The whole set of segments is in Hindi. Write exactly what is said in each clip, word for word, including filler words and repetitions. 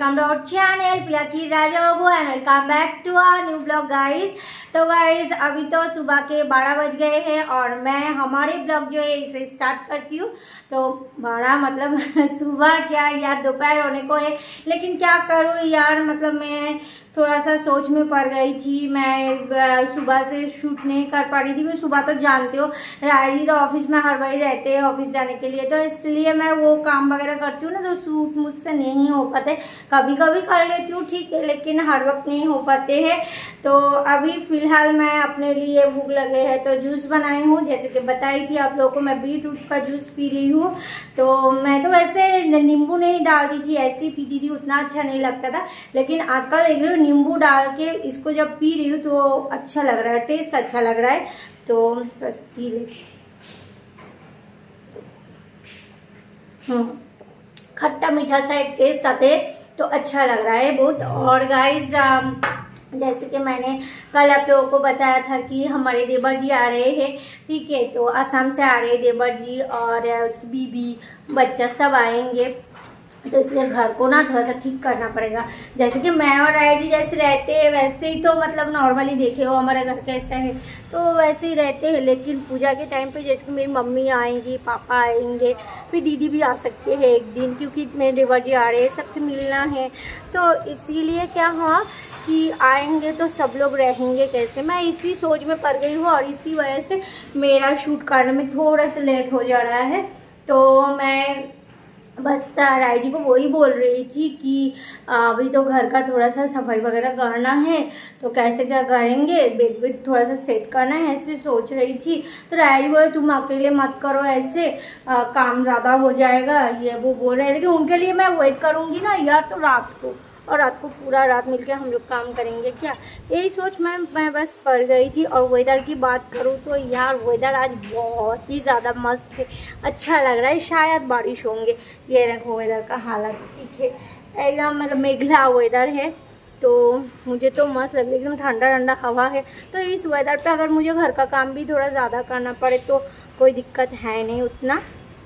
फ्रॉम आवर चैनल पिया की Raja Babu and welcome back to our new blog guys. तो गाइस अभी तो सुबह के बारह बज गए हैं और मैं हमारे ब्लॉग जो है इसे स्टार्ट करती हूँ। तो बारह मतलब सुबह क्या यार दोपहर होने को है, लेकिन क्या करूँ यार, मतलब मैं थोड़ा सा सोच में पड़ गई थी। मैं सुबह से शूट नहीं कर पा रही थी क्योंकि सुबह तो जानते हो रायली तो ऑफिस में हर बारी रहते हैं ऑफिस जाने के लिए, तो इसलिए मैं वो काम वगैरह करती हूँ ना, तो शूट मुझसे नहीं हो पाते। कभी कभी कर लेती हूँ ठीक है, लेकिन हर वक्त नहीं हो पाते हैं। तो अभी फिलहाल मैं अपने लिए भूख लगे है तो जूस बनाई हूँ, जैसे कि बताई थी आप लोगों को मैं बीट रूट का जूस पी रही हूँ। तो मैं तो वैसे नींबू नहीं डालती थी, ऐसे ही पीती थी, उतना अच्छा नहीं लगता था, लेकिन आजकल देख रही हूँ नींबू डाल के इसको जब पी रही हूँ तो अच्छा लग रहा है, टेस्ट अच्छा लग रहा है, तो बस पी लेती हूँ। खट्टा मीठा सा एक टेस्ट आते तो अच्छा लग रहा है बहुत। और गाइस जैसे कि मैंने कल आप लोगों को बताया था कि हमारे देवर जी आ रहे हैं, ठीक है, तो असम से आ रहे हैं देवर जी और उसकी बीबी बच्चा सब आएंगे, तो इसलिए घर को ना थोड़ा सा ठीक करना पड़ेगा। जैसे कि मैं और राय जी जैसे रहते हैं वैसे ही तो मतलब नॉर्मली देखे हो हमारे घर कैसा है तो वैसे ही रहते हैं, लेकिन पूजा के टाइम पे जैसे कि मेरी मम्मी आएंगी, पापा आएंगे, फिर दीदी भी आ सकते हैं एक दिन, क्योंकि मेरे देवर जी आ रहे हैं, सबसे मिलना है, तो इसीलिए क्या हुआ कि आएंगे तो सब लोग रहेंगे कैसे, मैं इसी सोच में पड़ गई हूँ और इसी वजह से मेरा शूट करने में थोड़ा सा लेट हो जा रहा है। तो मैं बस राय जी को वही बोल रही थी कि अभी तो घर का थोड़ा सा सफाई वगैरह करना है, तो कैसे क्या करेंगे, बेड वेड थोड़ा सा सेट करना है, ऐसे सोच रही थी। तो राय जी बोले तुम अकेले मत करो ऐसे, आ, काम ज़्यादा हो जाएगा, ये वो बोल रहे हैं, लेकिन उनके लिए मैं वेट करूँगी ना यार, तो रात को और रात को पूरा रात मिलके हम लोग काम करेंगे क्या, यही सोच मैं मैं बस पड़ गई थी। और वेदर की बात करूँ तो यार वेदर आज बहुत ही ज़्यादा मस्त है, अच्छा लग रहा है, शायद बारिश होंगे। ये देखो वेदर का हालत, ठीक है, एकदम मतलब मेघला वेदर है, तो मुझे तो मस्त लग रहा है, एकदम ठंडा ठंडा हवा है। तो इस वेदर पे अगर मुझे घर का काम भी थोड़ा ज़्यादा करना पड़े तो कोई दिक्कत है नहीं उतना।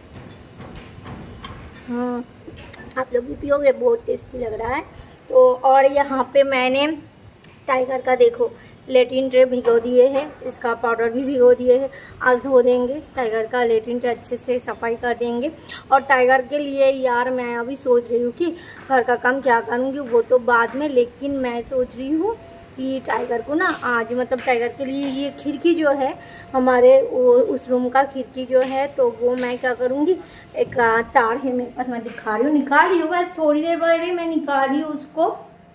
हाँ आप लोग भी पियोगे, बहुत टेस्टी लग रहा है। तो और यहाँ पे मैंने टाइगर का देखो लेट्रिन ट्रे भिगो दिए हैं, इसका पाउडर भी भिगो दिए हैं, आज धो देंगे टाइगर का लेट्रिन ट्रे, अच्छे से सफाई कर देंगे। और टाइगर के लिए यार मैं अभी सोच रही हूँ कि घर का काम क्या करूँगी वो तो बाद में, लेकिन मैं सोच रही हूँ कि टाइगर को ना आज मतलब टाइगर के लिए ये खिड़की जो है हमारे वो उस रूम का खिड़की जो है, तो वो मैं क्या करूँगी, एक तार है मेरे पास, मैं दिखा रही हूँ, निकाल रही हूँ बस थोड़ी देर बाद मैं निकाल रही हूँ उसको।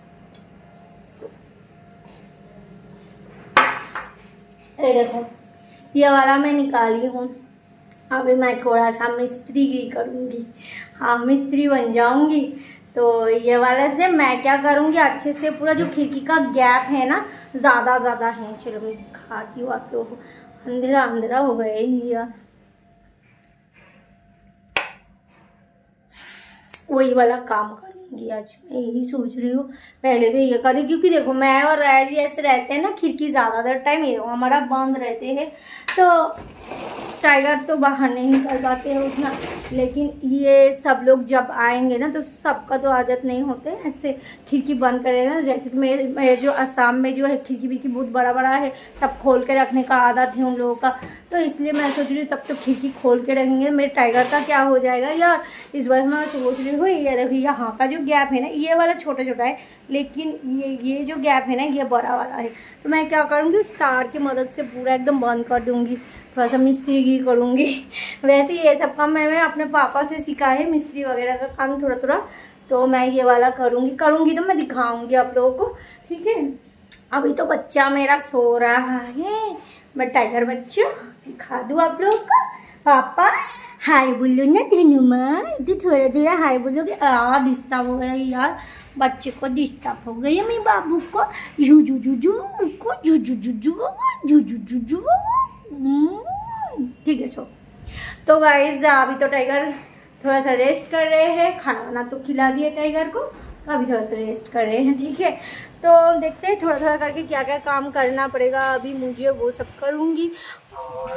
ये देखो ये वाला मैं निकाली हूँ, अभी मैं थोड़ा सा मिस्त्रीगिरी करूँगी, हाँ मिस्त्री बन जाऊँगी। तो ये वाला से मैं क्या करूँगी, अच्छे से पूरा जो खिड़की का गैप है ना ज़्यादा ज़्यादा है, चलो मैं दिखाती हूँ आप लोगों को, अंधेरा अंधेरा हो गया यार, वही वाला काम करूँगी आज, मैं यही सोच रही हूँ पहले तो ये करें, क्योंकि देखो मैं और राय जी ऐसे रहते हैं ना, खिड़की ज़्यादातर टाइम ये हमारा बंद रहते हैं, तो टाइगर तो बाहर नहीं निकल पाते हैं उतना, लेकिन ये सब लोग जब आएंगे ना तो सबका तो आदत नहीं होते ऐसे खिड़की बंद करे ना, जैसे कि मेरे मेरे जो असम में जो है खिड़की विड़की बहुत बड़ा बड़ा है, सब खोल के रखने का आदत है उन लोगों का, तो इसलिए मैं सोच रही हूँ तब तो खिड़की खोल के रखेंगे। मेरे टाइगर का क्या हो जाएगा यार, इस बार मैं सोच रही हूँ ये देखिए यहाँ का जो गैप है ना ये वाला छोटा छोटा है, लेकिन ये ये जो गैप है ना ये बड़ा वाला है, तो मैं क्या करूँगी उस तार की मदद से पूरा एकदम बंद कर दूँगी, थोड़ा सा मिस्त्रीगिरी करूँगी। वैसे ये सब काम मैंने अपने पापा से सीखा है, मिस्त्री वगैरह का काम थोड़ा थोड़ा, तो मैं ये वाला करूँगी करूँगी तो मैं दिखाऊँगी आप लोगों को, ठीक है। अभी तो बच्चा मेरा सो रहा है, मैं टाइगर बच्चा दिखा दूँ आप लोगों को। पापा हाय बोलो ना तेनू माँ, तो थोड़ा थोड़ा हाय बोलोगे, आ डिस्टर्ब हो गया यार, बच्चे को डिस्टर्ब हो गई मेरे बाबू को, जू जू जू जू को जू जू जू जू जू जू जू जू, ठीक है सो। तो गाइज अभी तो टाइगर थोड़ा सा रेस्ट कर रहे हैं, खाना वाना तो खिला दिया टाइगर को, तो अभी थोड़ा सा रेस्ट कर रहे हैं, ठीक है। तो देखते हैं थोड़ा थोड़ा करके क्या क्या काम करना पड़ेगा, अभी मुझे वो सब करूँगी। और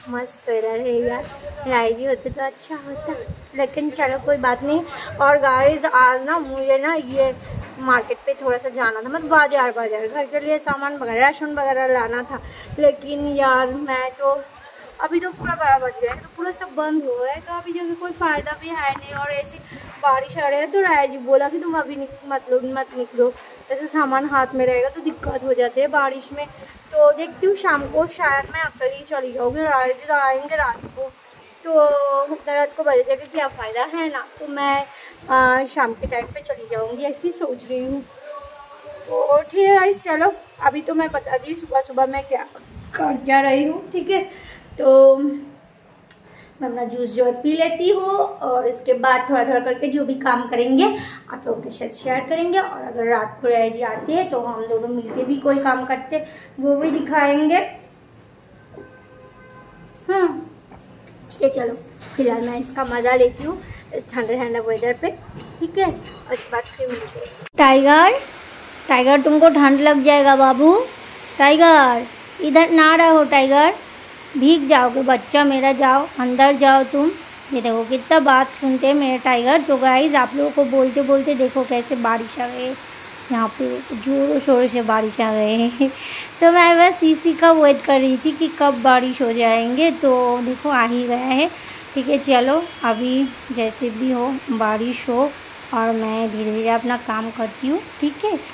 मस्त वेदर है यार, राइजी होते तो अच्छा होता, लेकिन चलो कोई बात नहीं। और गाइस आज ना मुझे ना ये मार्केट पे थोड़ा सा जाना था, मतलब बाजार बाजार घर के लिए सामान वगैरह राशन वगैरह लाना था, लेकिन यार मैं तो अभी तो पूरा बारह बज गया है, तो पूरा सब बंद हो गया है, तो अभी जो कोई फ़ायदा भी है नहीं। और ऐसे बारिश आ रही है तो राइजी बोला कि तुम अभी मत लो मत निकलो, ऐसे सामान हाथ में रहेगा तो दिक्कत हो जाती है बारिश में। तो देखती हूँ शाम को शायद मैं अकेली चली जाऊँगी, राइजी तो आएंगे रात को, तो रात को बजे जगह क्या फ़ायदा है ना, तो मैं आ, शाम के टाइम पे चली जाऊँगी ऐसी सोच रही हूँ। तो ठीक है गाइस, चलो अभी तो मैं बता दी सुबह सुबह मैं क्या कर क्या रही हूँ, ठीक है। तो मैं अपना जूस जो है पी लेती हूँ और इसके बाद थोड़ा थोड़ा करके जो भी काम करेंगे आप लोगों के साथ शेयर करेंगे। और अगर रात को राइजी आती है तो हम दोनों मिलके भी कोई काम करते वो भी दिखाएंगे। हम्म ठीक है, चलो फिलहाल मैं इसका मज़ा लेती हूँ इस ठंडे ठंडे वेदर पे, ठीक है। उसके बाद फिर मिलते हैं। टाइगर टाइगर तुमको ठंड लग जाएगा बाबू, टाइगर इधर ना रहो, टाइगर भीग जाओगे बच्चा मेरा, जाओ अंदर जाओ तुम। ये देखो कितना बात सुनते हैं मेरे टाइगर। तो गाइस आप लोगों को बोलते बोलते देखो कैसे बारिश आ गई, यहाँ पे जोरों शोरों से बारिश आ गए तो मैं बस इसी का वेट कर रही थी कि कब बारिश हो जाएंगे, तो देखो आ ही गया है, ठीक है। चलो अभी जैसे भी हो बारिश हो और मैं धीरे धीरे अपना काम करती हूँ, ठीक है।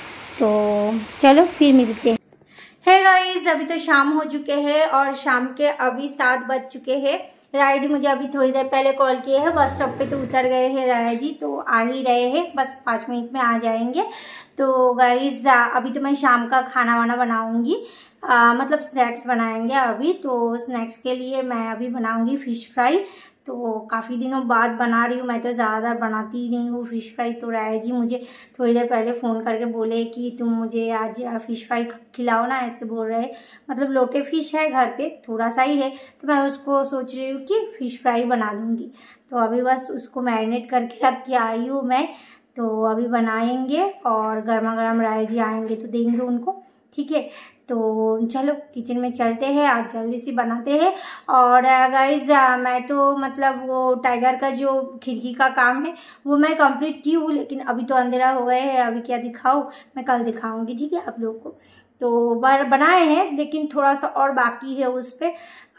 तो चलो फिर मिलते हैं। है गाइस, अभी तो शाम हो चुके हैं और शाम के अभी सात बज चुके हैं। राय जी मुझे अभी थोड़ी देर पहले कॉल किए हैं, बस स्टॉप पे तो उतर गए हैं राय जी, तो आ ही रहे हैं, बस पाँच मिनट में आ जाएंगे। तो गाइस अभी तो मैं शाम का खाना वाना बनाऊंगी, मतलब स्नैक्स बनाएंगे अभी। तो स्नैक्स के लिए मैं अभी बनाऊंगी फ़िश फ्राई, तो काफ़ी दिनों बाद बना रही हूँ, मैं तो ज़्यादातर बनाती ही नहीं हूँ फ़िश फ्राई। तो राय जी मुझे थोड़ी देर पहले फ़ोन करके बोले कि तुम मुझे आज फ़िश फ्राई खिलाओ ना, ऐसे बोल रहे। मतलब लोटे फ़िश है घर पे, थोड़ा सा ही है, तो मैं उसको सोच रही हूँ कि फ़िश फ्राई बना लूँगी। तो अभी बस उसको मैरिनेट करके रख के आई हूँ मैं, तो अभी बनाएंगे और गर्मा गर्म राय जी आएंगे तो देंगे उनको, ठीक है। तो चलो किचन में चलते हैं, आज जल्दी से बनाते हैं। और गाइज मैं तो मतलब वो टाइगर का जो खिड़की का काम है वो मैं कंप्लीट की हूँ, लेकिन अभी तो अंधेरा हो गए है, अभी क्या दिखाऊँ, मैं कल दिखाऊंगी, ठीक है आप लोगों को। तो बार बनाए हैं लेकिन थोड़ा सा और बाकी है, उस पर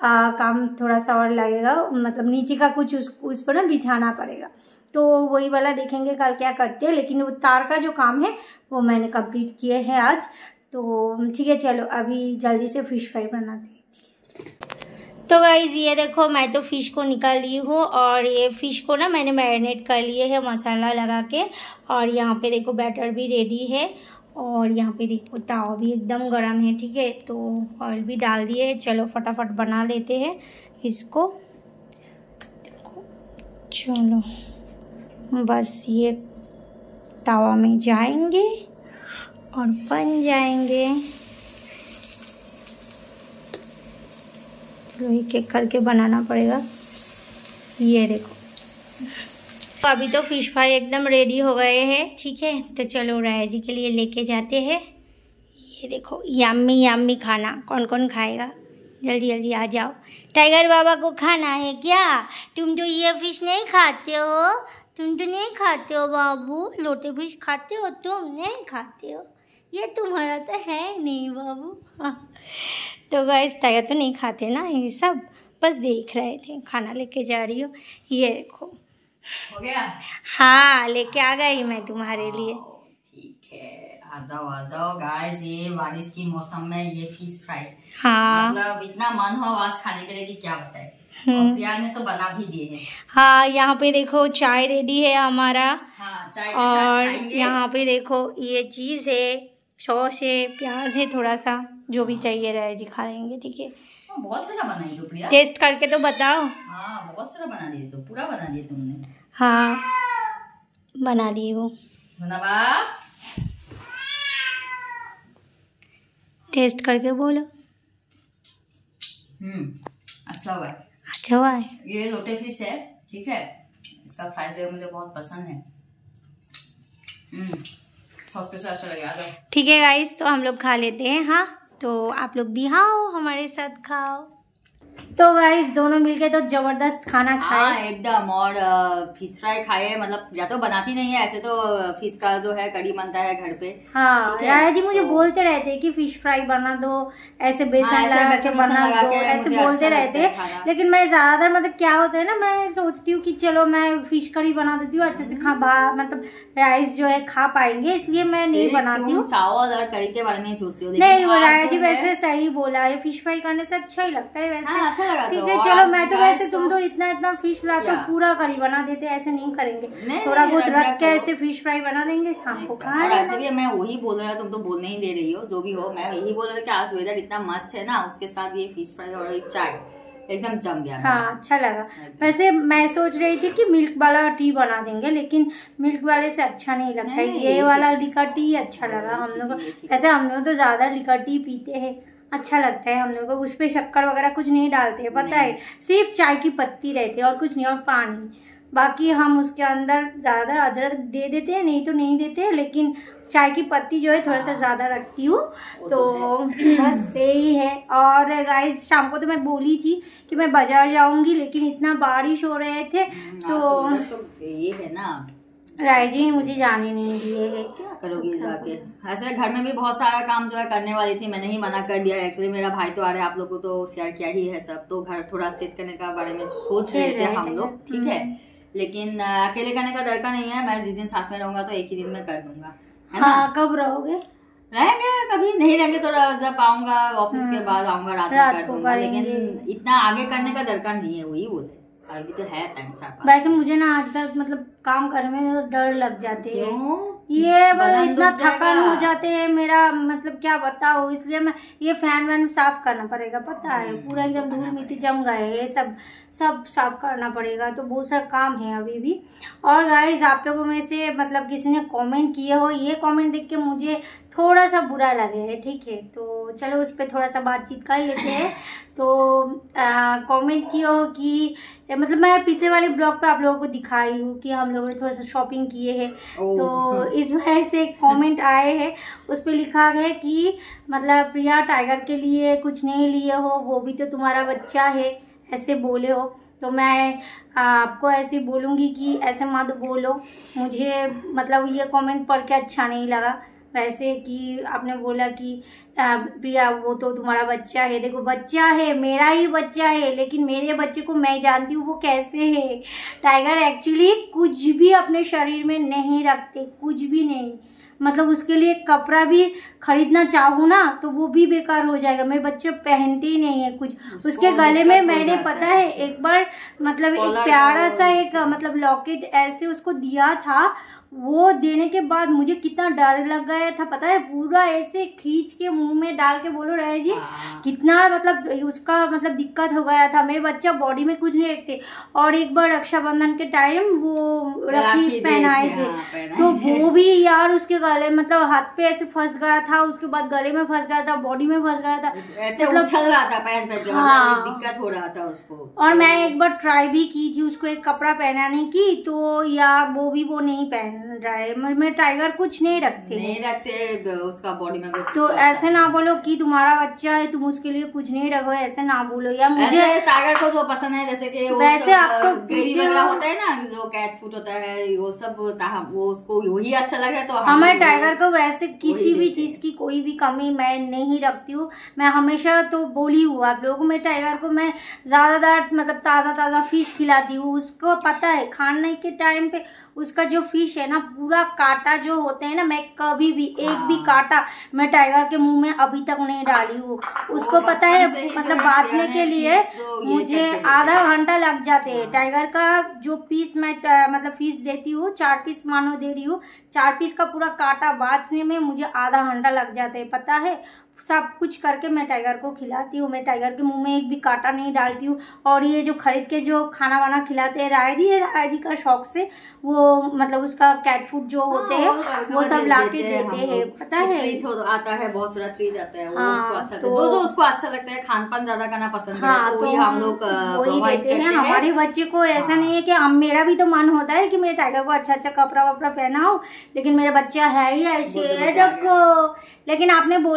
काम थोड़ा सा और लगेगा, मतलब नीचे का कुछ उस, उस पर ना बिछाना पड़ेगा, तो वही वाला देखेंगे कल क्या करते हैं। लेकिन वो तार का जो काम है वो मैंने कंप्लीट किए हैं आज, तो ठीक है। चलो अभी जल्दी से फ़िश फ्राई बनाते हैं, ठीक है। तो गाइज ये देखो मैं तो फ़िश को निकाल ली हूँ और ये फ़िश को ना मैंने मैरिनेट कर लिए है मसाला लगा के। और यहाँ पे देखो बैटर भी रेडी है और यहाँ पे देखो तावा भी एकदम गर्म है, ठीक है। तो ऑयल भी डाल दिए, चलो फटाफट बना लेते हैं इसको। देखो चलो बस ये तावा में जाएंगे और बन जाएंगे। चलो एक एक करके बनाना पड़ेगा। ये देखो तो अभी तो फ़िश फ्राई एकदम रेडी हो गए हैं, ठीक है। तो चलो राय जी के लिए लेके जाते हैं। ये देखो यम्मी यम्मी खाना, कौन कौन खाएगा, जल्दी जल्दी आ जाओ। टाइगर बाबा को खाना है क्या? तुम तो ये फ़िश नहीं खाते हो, तुम तो नहीं खाते हो बाबू, लोटे फिश खाते हो तुम? नहीं खाते हो, ये तुम्हारा तो है नहीं बाबू। हाँ। तो गाइस टाइगर तो नहीं खाते ना ये सब, बस देख रहे थे, खाना लेके जा रही हूँ। ये देखो हो गया? हाँ लेके आ गई मैं तुम्हारे लिए। ठीक है, आ जाओ आ जाओ गाइस, ये बारिश की मौसम में ये फिश फ्राई, हाँ मतलब इतना मन हो आज खाने के लिए कि क्या बताए। और प्रिया ने तो बना भी दिए हैं। हाँ यहाँ पे देखो चाय रेडी है हमारा। हाँ, चाय के और साथ खाएंगे। यहाँ पे देखो ये चीज़ है, सॉस है, प्याज है, थोड़ा सा जो भी चाहिए रहे जी खा लेंगे, ठीक है। बहुत सारा बनाई तो प्रिया, टेस्ट करके तो बताओ। हाँ बहुत सारा बना दिए, तो पूरा बना दिए तुमने। हाँ बना दी हूँ। टेस्ट करके बोलो। हम्म अच्छा हुआ है, अच्छा हुआ है। ये लोटे फिश है, ठीक है, इसका फ्राई जो मुझे बहुत पसंद है। हम्म सॉस के साथ अच्छा लगेगा। ठीक है गाइस, तो हम लोग खा लेते हैं। हाँ तो आप लोग भी आओ हमारे साथ खाओ। तो गाइस दोनों मिलके तो जबरदस्त खाना खाए। हाँ एकदम। और फिश फ्राई खाए, मतलब या तो बनाती नहीं है, ऐसे तो फिश का जो है कड़ी बनता है घर पे। हाँ राया जी मुझे तो, बोलते रहते हैं कि फिश फ्राई बना दो, ऐसे बेसन हाँ, लगा के बना दो, ऐसे बोलते अच्छा रहते हैं। लेकिन मैं ज्यादातर मतलब क्या होता है ना, मैं सोचती हूँ कि चलो मैं फिश कड़ी बना देती हूँ, अच्छे से खा मतलब राइस जो है खा पाएंगे, इसलिए मैं नहीं बनाती हूँ। चावल और कड़ी के बारे में सोचती हूँ। नहीं राया जी वैसे सही बोला है, फिश फ्राई करने से अच्छा ही लगता है वैसे। ठीक है चलो, मैं तो वैसे तुम तो इतना इतना फिश लाते हो, पूरा करी बना देते, ऐसे नहीं करेंगे, थोड़ा बहुत रख के ऐसे फिश फ्राई बना देंगे, शाम को खा। और ऐसे भी मैं वही बोल रहा, तुम तो बोलने ही दे रही हो, जो भी हो मैं यही बोल रहा कि आज वेदर इतना मस्त है ना, उसके साथ ये फिश फ्राई और एक चाय एकदम जम गया। हाँ अच्छा लगा। वैसे मैं सोच रही थी कि मिल्क वाला टी बना देंगे, लेकिन मिल्क वाले से अच्छा नहीं लगता है, ये वाला लिकर टी अच्छा लगा हम लोग को। ऐसे हम लोग तो ज्यादा लिकर टी पीते हैं, अच्छा लगता है हम लोग को। उस पे शक्कर वगैरह कुछ नहीं डालते हैं, पता है, सिर्फ चाय की पत्ती रहती है और कुछ नहीं, और पानी। बाकी हम उसके अंदर ज्यादा अदरक दे देते हैं, नहीं तो नहीं देते, लेकिन चाय की पत्ती जो है थोड़ा सा ज्यादा रखती हूँ, तो बस यही है। और गाइस शाम को तो मैं बोली थी कि मैं बाजार जाऊंगी, लेकिन इतना बारिश हो रहे थे तो, तो ये है ना राय जी मुझे जाने नहीं दिए है। क्या करोगी जाके? ऐसे घर में भी बहुत सारा काम जो है करने वाली थी, मैंने ही मना कर दिया है। एक्चुअली मेरा भाई तो आ रहा है, आप लोगों को तो शेयर किया ही है सब, तो घर थोड़ा सेट करने का बारे में सोच रहे थे हम लोग, ठीक है, लेकिन अकेले करने का दरकार नहीं है। मैं जिस दिन साथ में रहूंगा तो एक ही दिन में कर दूंगा, है ना? हाँ, कब रहोगे? रहेंगे, कभी नहीं रहेंगे तो जब आऊंगा ऑफिस के बाद आऊंगा रात में कर दूंगा, लेकिन इतना आगे करने का दरकार नहीं है, वही बोले अभी तो है टाइम चार। वैसे मुझे ना आज तक मतलब काम करने में डर लग जाते हैं, ये बस इतना थकान हो जाते हैं मेरा, मतलब क्या बताओ, इसलिए मैं ये फैन वैन साफ करना पड़ेगा, पता है पूरा एकदम धूल मिट्टी जम गए, ये सब सब साफ करना पड़ेगा, तो बहुत सारा काम है अभी भी। और गाइस आप लोगों में से मतलब किसी ने कमेंट किए हो, ये कमेंट देख के मुझे थोड़ा सा बुरा लगे है, ठीक है, तो चलो उस पर थोड़ा सा बातचीत कर लेते हैं। तो कमेंट किया हो कि मतलब मैं पिछले वाले ब्लॉग पे आप लोगों को दिखाई हूँ कि हम लोगों ने थोड़ा सा शॉपिंग किए हैं, तो इस वजह से कमेंट आए हैं, उस पर लिखा गया कि मतलब प्रिया टाइगर के लिए कुछ नहीं लिए हो, वो भी तो तुम्हारा बच्चा है, ऐसे बोले हो। तो मैं आपको ऐसे बोलूँगी कि ऐसे मत बोलो, मुझे मतलब ये कमेंट पढ़ के अच्छा नहीं लगा। वैसे कि आपने बोला कि प्रिया वो तो तुम्हारा बच्चा है, देखो बच्चा है, मेरा ही बच्चा है, लेकिन मेरे बच्चे को मैं जानती हूँ वो कैसे है। टाइगर एक्चुअली कुछ भी अपने शरीर में नहीं रखते, कुछ भी नहीं, मतलब उसके लिए कपड़ा भी खरीदना चाहूँ ना तो वो भी बेकार हो जाएगा, मेरे बच्चे पहनते ही नहीं है कुछ। उसके गले में मैंने पता है एक बार मतलब एक प्यारा सा एक मतलब लॉकेट ऐसे उसको दिया था, वो देने के बाद मुझे कितना डर लग गया था, पता है, पूरा ऐसे खींच के मुंह में डाल के, बोलो रहे जी कितना मतलब उसका मतलब दिक्कत हो गया था। मेरे बच्चा बॉडी में कुछ नहीं रखते, और एक बार रक्षाबंधन के टाइम वो राखी पहनाए थे, तो वो भी यार उसके गले मतलब हाथ पे ऐसे फंस गया था, उसके बाद गले में फंस गया था, बॉडी में फंस गया था, ऐसे उछल रहा था पैर पैर के, मतलब दिक्कत हो रहा था उसको। और मैं एक बार ट्राई भी की थी उसको एक कपड़ा पहनाने की, तो यार वो भी वो नहीं पहन रहा है, मैं टाइगर कुछ नहीं रखते नहीं रखते उसका बॉडी में कुछ, तो ऐसे ना बोलो कि तुम्हारा बच्चा है तुम उसके लिए कुछ नहीं रखो, ऐसे ना बोलो यार। मुझे टाइगर को जो पसंद है, जैसे कि वो वैसे आपको ग्रेवी वगैरह होता है ना, जो कैट फूड होता है, वो सब वो उसको वही अच्छा लगे, तो हमारे टाइगर को वैसे किसी भी चीज की कोई भी कमी मैं नहीं रखती हूँ। मैं हमेशा तो बोली हूँ आप लोगों को, मैं टाइगर को मैं ज्यादातर मतलब ताजा ताजा फिश खिलाती हूँ, उसको पता है खाने के टाइम पे उसका जो फिश है ना पूरा कांटा जो होते हैं ना, मैं कभी भी एक भी कांटा मैं टाइगर के मुंह में अभी तक नहीं डाली हूँ। उसको पता है मतलब बांचने के लिए मुझे आधा घंटा लग जाते हैं। टाइगर का जो पीस मैं मतलब फिश देती हूँ, चार पीस मानो दे रही हूँ, चार पीस का पूरा कांटा बांचने में मुझे आधा घंटा लग जाता है, पता है। सब कुछ करके मैं टाइगर को खिलाती हूँ, मैं टाइगर के मुंह में एक भी कांटा नहीं डालती हूँ। और ये जो खरीद के जो खाना वाना खिलाते हैं राय जी, राय जी का शौक से वो मतलब उसका कैट फूड जो होते हैं वो सब ला के देते हैं, पता है। आता है बहुत सारा चीज आता है, वो उसको अच्छा तो, जो जो उसको अच्छा लगता है, खान पान ज्यादा करना पसंद है, तो वही हम लोग वही देते हैं हमारे बच्चे को। ऐसा नहीं है कि हम, मेरा भी तो मन होता है कि मेरे टाइगर को अच्छा अच्छा कपड़ा वपड़ा पहनाओ, लेकिन मेरा बच्चा है ही ऐसे देखो। लेकिन आपने बोले हो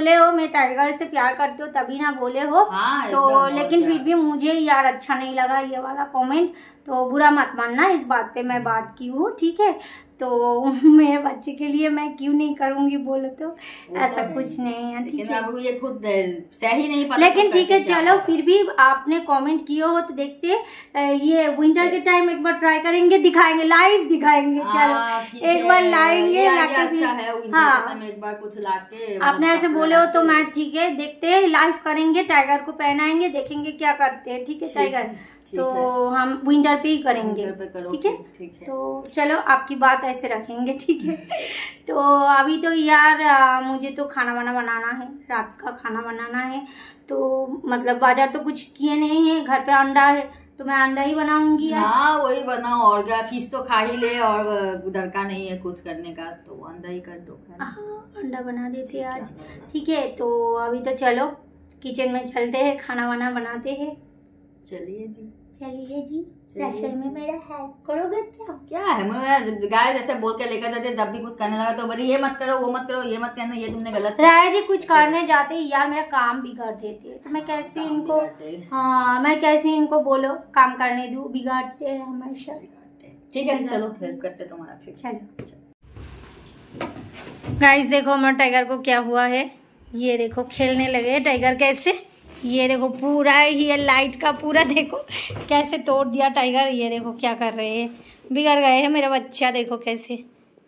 मैं टाइगर से प्यार करते हो तभी ना बोले हो। हाँ, तो लेकिन फिर भी मुझे यार अच्छा नहीं लगा ये वाला कमेंट, तो बुरा मत मानना, इस बात पे मैं बात की हूँ, ठीक है। तो मेरे बच्चे के लिए मैं क्यों नहीं करूंगी बोलो, तो ऐसा तो कुछ नहीं है, ठीक है। आपको ये खुद सही नहीं पता, लेकिन ठीक है चलो, फिर भी आपने कमेंट किया हो तो देखते, ये विंटर के टाइम एक बार ट्राई करेंगे, दिखाएंगे, लाइव दिखाएंगे। चलो एक बार लाएंगे, अच्छा है। हाँ, एक बार कुछ लाके आपने ऐसे बोले हो तो मैं ठीक है, देखते हैं, लाइव करेंगे, टाइगर को पहनाएंगे, देखेंगे क्या करते हैं, ठीक है टाइगर। तो हम विंटर पे ही करेंगे, ठीक है। तो चलो आपकी बात ऐसे रखेंगे, ठीक है। तो अभी तो यार आ, मुझे तो खाना वाना बनाना है, रात का खाना बनाना है। तो मतलब बाजार तो कुछ किए नहीं है, घर पे अंडा है तो मैं अंडा ही बनाऊंगी। हाँ वही बनाओ, और क्या, फिश तो खा ही ले, और उधर का नहीं है कुछ करने का, तो अंडा ही कर दो। हाँ अंडा बना देते आज, ठीक है। तो अभी तो चलो किचन में चलते हैं, खाना वाना बनाते हैं। चलिए जी, चलिए जी, रसोई में मेरा हेल्प करोगे क्या? क्या है, मैं गाय जैसे बोल के लेकर जाते, जब भी कुछ करने लगा तो बोली ये मत करो, वो मत करो, ये मत करना, ये तुमने गलत। राय जी कुछ करने जाते यार मेरा काम बिगाड़ देते, तो मैं कैसे इनको, हाँ मैं कैसे इनको बोलो काम करने दूं, बिगाड़ते हैं हमेशा। ठीक है चलो हेल्प करते तुम्हारा फिर। चलो गाइस देखो हमारे टाइगर को क्या हुआ है, ये देखो खेलने लगे टाइगर कैसे, ये देखो पूरा ये लाइट का पूरा देखो कैसे तोड़ दिया टाइगर। ये देखो क्या कर रहे हैं, बिगड़ गए हैं मेरा बच्चा, देखो कैसे।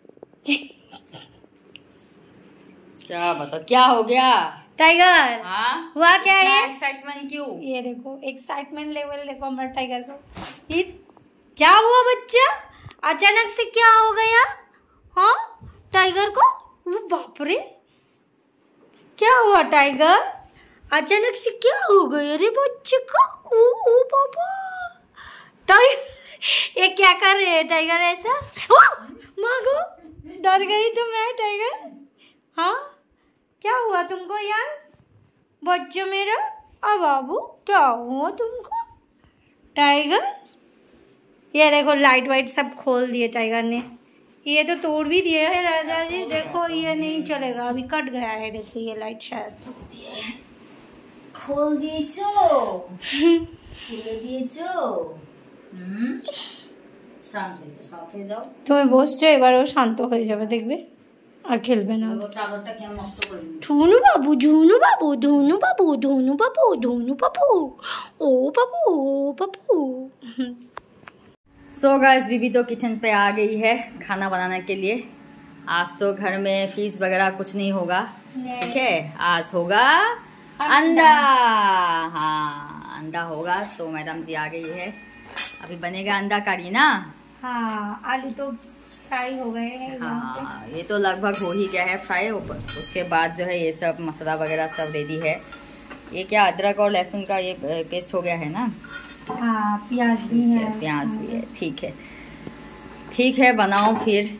क्या बता क्या हो गया टाइगर? हाँ हुआ क्या है? एक्साइटमेंट क्यों? ये देखो एक्साइटमेंट लेवल देखो हमारे टाइगर को। ये क्या हुआ बच्चा, अचानक से क्या हो गया? हाँ टाइगर को, वो बाप रे क्या हुआ टाइगर, अचानक से क्या हो गया रे बच्चे का? ओ ओ पापा, टाइगर ये क्या कर रहे हैं टाइगर ऐसा? ओ मागो डर गई तो मैं टाइगर। हाँ क्या हुआ तुमको यार बच्चों मेरा? अब बाबू क्या हुआ तुमको टाइगर? ये देखो लाइट वाइट सब खोल दिए टाइगर ने, ये तो तोड़ भी दिए है राजा जी। देखो ये नहीं चलेगा, अभी कट गया है, देखो ये लाइट शायद खोल दिएছো খুলে দিয়েছো। হুম শান্ত হয়ে শান্ত হয়ে যাও, তুমি বসছো, এবারেও শান্ত হয়ে যাবে দেখবে, আর খেলবে না। চাদরটা কেমন নষ্ট করে দিল। ধুনু বাবু ধুনু বাবু ধুনু বাবু ধুনু বাবু ধুনু বাবু, ও বাবू ओ बाबू। सो गाइस बीबी तो किचन पे आ गई है खाना बनाने के लिए। आज तो घर में फीस वगैरह कुछ नहीं होगा, ठीक है, आज होगा अंडा। हाँ अंडा होगा, तो मैडम जी आ गई है, अभी बनेगा अंडा करी ना। हाँ आलू तो फ्राई हो गए हैं। हाँ ये तो लगभग हो ही गया है फ्राई, उसके बाद जो है ये सब मसाला वगैरह सब रेडी है। ये क्या अदरक और लहसुन का ये पेस्ट हो गया है ना। हाँ प्याज भी है, प्याज भी है, ठीक है ठीक है बनाओ फिर।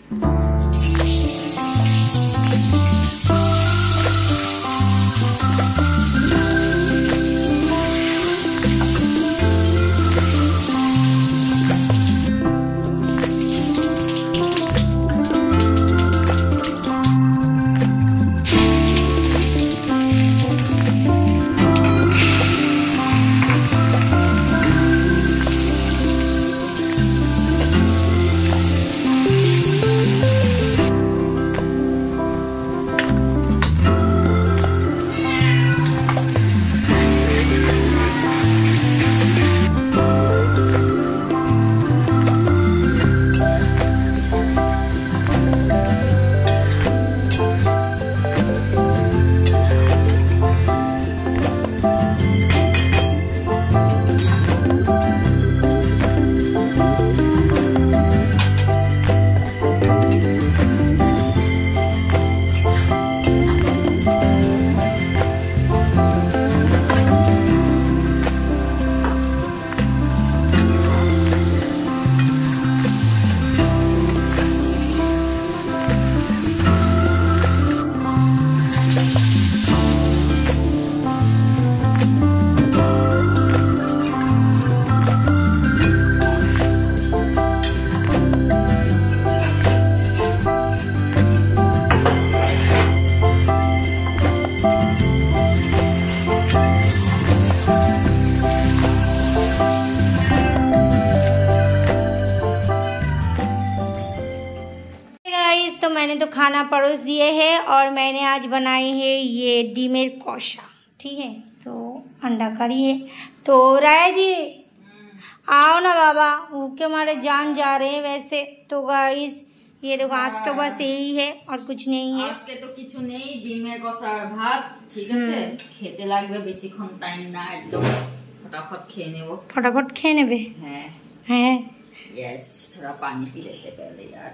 तो खाना परोस दिए है और मैंने आज बनाई है ये डीमेर कौशा, ठीक है। तो अंडा करी है। तो राय जी आओ ना बाबा, भूखे हमारे जान जा रहे हैं वैसे। तो गाइस ये देखो आज तो बस यही है और कुछ नहीं है। आज के तो किछु नहीं, डीमेर कौशार भात, ठीक है। खेते लागबे बेसी खन टाइम ना, एकदम फटाफट खेने वो फटाफट खेने बे है हैं। यस, थोड़ा पानी पी लेते पहले यार,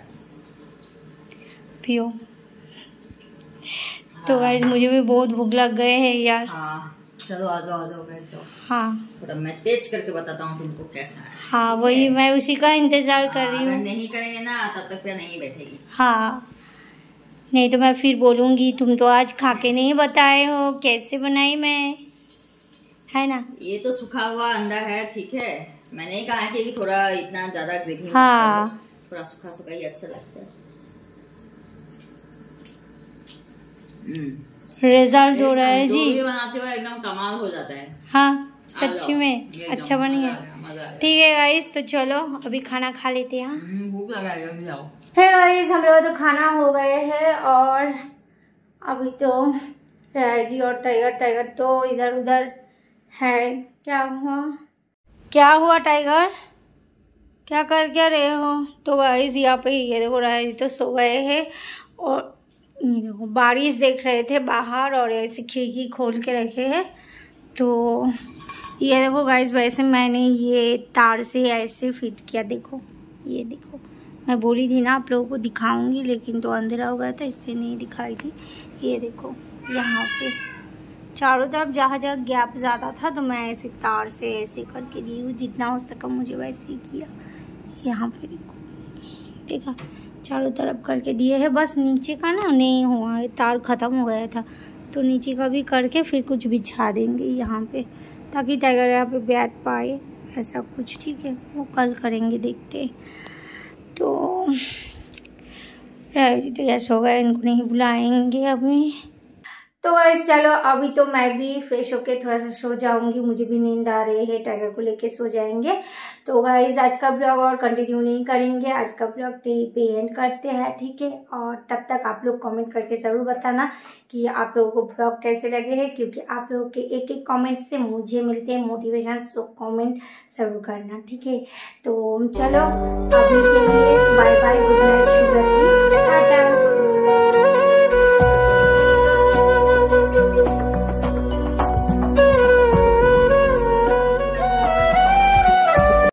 पियो। तो गाइस मुझे भी बहुत भूख लग गए है यार। हाँ चलो आ जाओ आ जाओ बैठ जाओ। हाँ थोड़ा मैं टेस्ट करके बताता हूँ तुमको कैसा है। हाँ वही मैं उसी का इंतजार कर रही हूँ। नहीं करेंगे ना तब तक फिर नहीं बैठेगी। हाँ नहीं तो मैं फिर बोलूँगी तुम तो आज खा के नहीं बताए हो कैसे बनाई मैं, है ना। ये तो सूखा हुआ अंडा है, ठीक है। मैंने ही कहा कि थोड़ा इतना ज्यादा ग्रेवी, हाँ थोड़ा सूखा सूखा ही अच्छा लगता है। रिजल्ट हो रहा है जी, जो भी बनाते हो एकदम कमाल हो जाता है। हाँ सच्ची में अच्छा बन गया। ठीक है गाइस तो चलो अभी खाना खा लेते हैं। भूख लगा है, अभी जाओ। है गाइस हम लोग तो खाना हो गए हैं और अभी तो राय जी और टाइगर टाइगर तो इधर उधर है। क्या हुआ क्या हुआ टाइगर, क्या कर क्या रहे हो। तो गाइस यहाँ पे ये देखो राय जी तो सो गए हैं और ये देखो बारिश देख रहे थे बाहर और ऐसे खिड़की खोल के रखे हैं। तो ये देखो गाइस वैसे मैंने ये तार से ऐसे फिट किया, देखो ये देखो। मैं बोली थी ना आप लोगों को दिखाऊंगी लेकिन तो अंधेरा हो गया था इसलिए नहीं दिखाई थी। ये देखो यहाँ पे चारों तरफ जहाँ जहाँ गैप ज़्यादा था तो मैं ऐसे तार से ऐसे करके दी हूँ, जितना हो सका मुझे वैसे ही किया। यहाँ पे देखो देखा चारों तरफ करके दिए है, बस नीचे का ना नहीं हुआ है, तार ख़त्म हो गया था तो नीचे का भी करके फिर कुछ बिछा देंगे यहाँ पे ताकि टाइगर यहाँ पे बैठ पाए, ऐसा कुछ, ठीक है। वो कल करेंगे देखते। तो राय तो यस हो गया, इनको नहीं बुलाएंगे अभी। तो गाइस चलो अभी तो मैं भी फ्रेश होके थोड़ा सा सो जाऊंगी, मुझे भी नींद आ रही है, टाइगर को लेके सो जाएंगे। तो गाइस आज का ब्लॉग और कंटिन्यू नहीं करेंगे, आज का ब्लॉग पे एंड करते हैं, ठीक है। और तब तक आप लोग कमेंट करके ज़रूर बताना कि आप लोगों को ब्लॉग कैसे लगे हैं, क्योंकि आप लोगों के एक एक कमेंट से मुझे मिलते हैं मोटिवेशन। सो कमेंट ज़रूर करना, ठीक है। तो चलो अभी के लिए बाय बाय, गुड नाइट, शुभ रात्रि, टाटा।